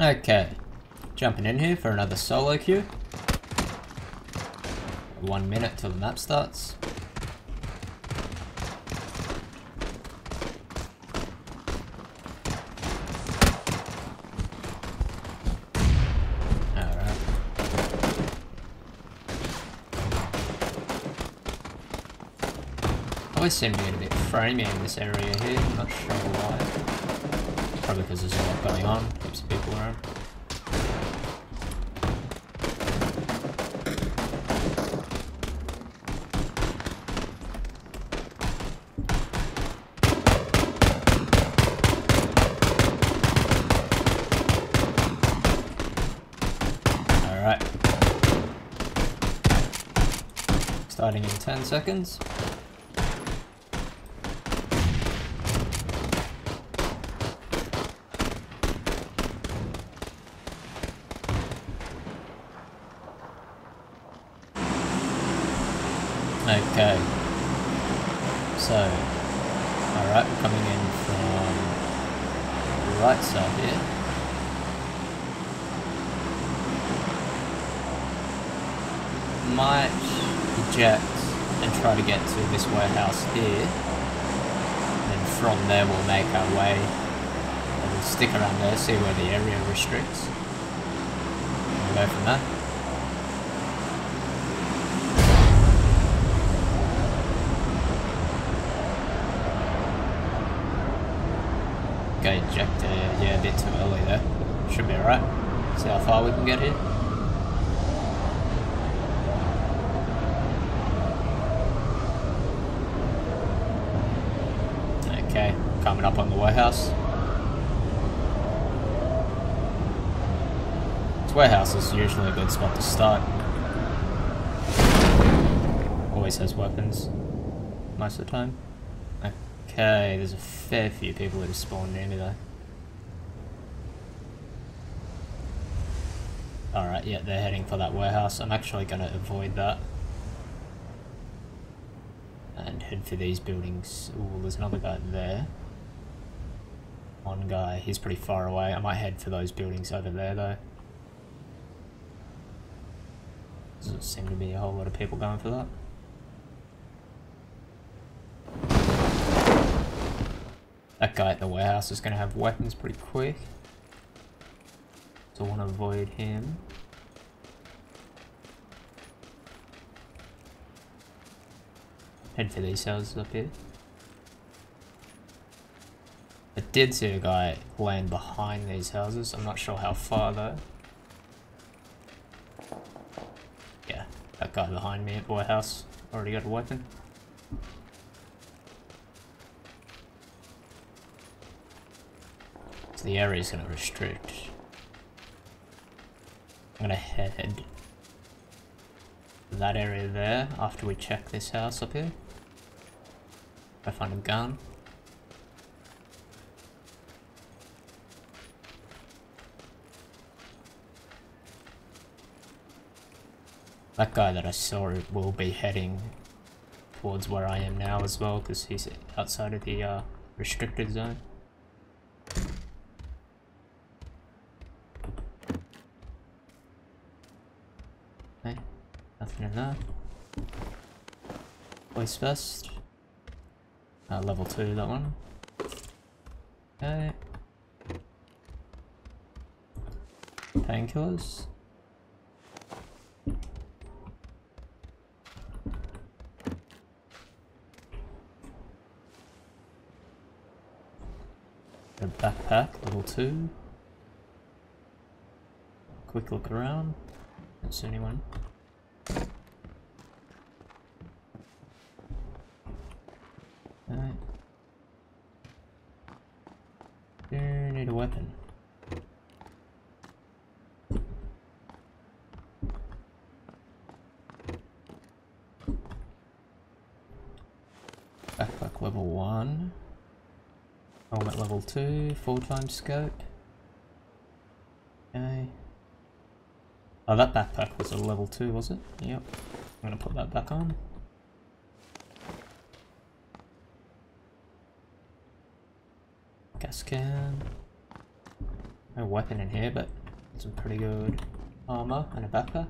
Okay, jumping in here for another solo queue. 1 minute till the map starts. Alright. Always seem to get a bit framey in this area here, I'm not sure why. Probably because there's a lot going on, heaps of people around. Alright. Starting in 10 seconds. Okay. So, alright, we're coming in from the right side here. Might eject and try to get to this warehouse here. And then from there we'll make our way. And we'll stick around there, see where the area restricts. And we'll go from there. Okay, eject, yeah, a bit too early there. Should be alright. See how far we can get here. Okay, coming up on the warehouse. This warehouse is usually a good spot to start. Always has weapons, most of the time. Okay, there's a fair few people that have spawned near me though. Alright, yeah, they're heading for that warehouse. I'm actually going to avoid that. And head for these buildings. Ooh, there's another guy there. One guy, he's pretty far away. I might head for those buildings over there though. Doesn't seem to be a whole lot of people going for that. That guy at the warehouse is going to have weapons pretty quick. So I want to avoid him. Head for these houses up here. I did see a guy land behind these houses. I'm not sure how far though. Yeah, that guy behind me at the warehouse already got a weapon. So the area is going to restrict. I'm going to head to that area there after we check this house up here. If I find a gun. That guy that I saw will be heading towards where I am now as well, because he's outside of the restricted zone. Okay, nothing in there. Voice vest. Level 2, that one. Okay. Painkillers. A backpack, level 2. Quick look around. Don't see anyone. Alright. Do need a weapon. Backpack level 1. Helmet level 2, 4x scope. Okay. Oh, that backpack was a level 2, was it? Yep. I'm gonna put that back on. Gas can. No weapon in here, but some pretty good armor and a backpack.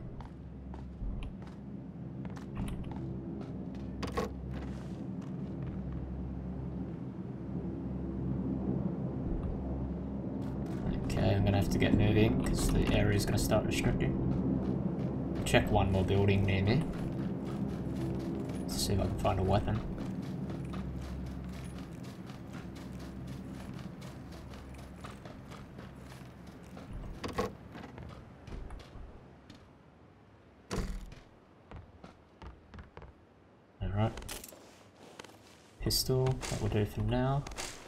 Okay, I'm gonna have to get moving because the area is gonna start restricting. Check one more building near me. Let's see if I can find a weapon. Alright. Pistol, that will do for now.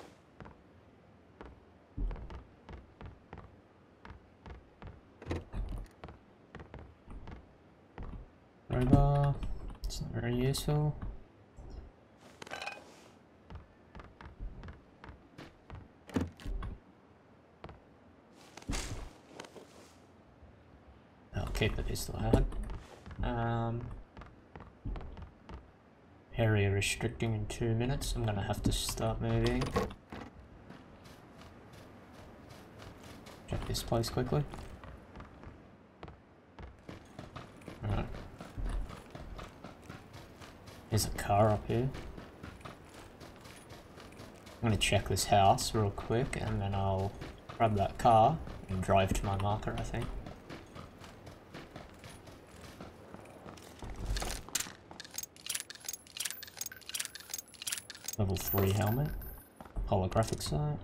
Crowbar, it's not very useful. I'll keep the pistol hard. Area restricting in 2 minutes. I'm gonna have to start moving. Check this place quickly. Alright. There's a car up here. I'm gonna check this house real quick and then I'll grab that car and drive to my marker, I think. Level 3 helmet. Holographic sight.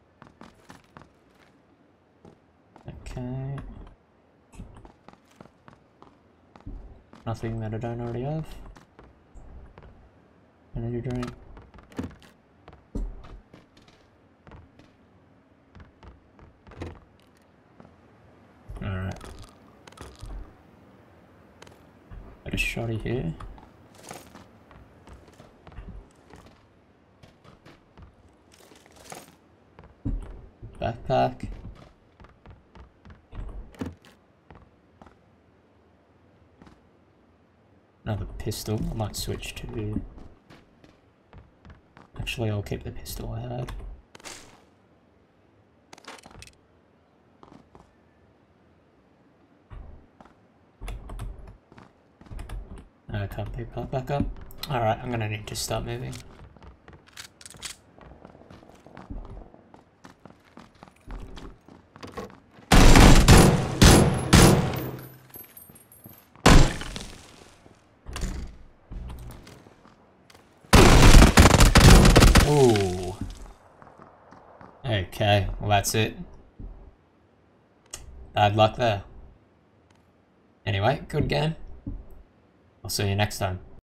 Okay. Nothing that I don't already have. Energy drink. Alright. Got a shotty here. Backpack. Another pistol. I might switch to... Actually, I'll keep the pistol I had. I can't pick that back up. Alright, I'm gonna need to start moving. Ooh. Okay, well that's it. Bad luck there. Anyway, good game. I'll see you next time.